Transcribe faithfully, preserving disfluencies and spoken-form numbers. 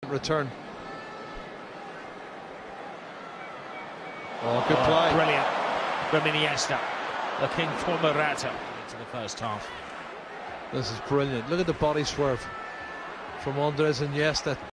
return. Oh, good play. Oh, brilliant from Iniesta, looking for Morata into the first half. This is brilliant. Look at the body swerve from Andres Iniesta.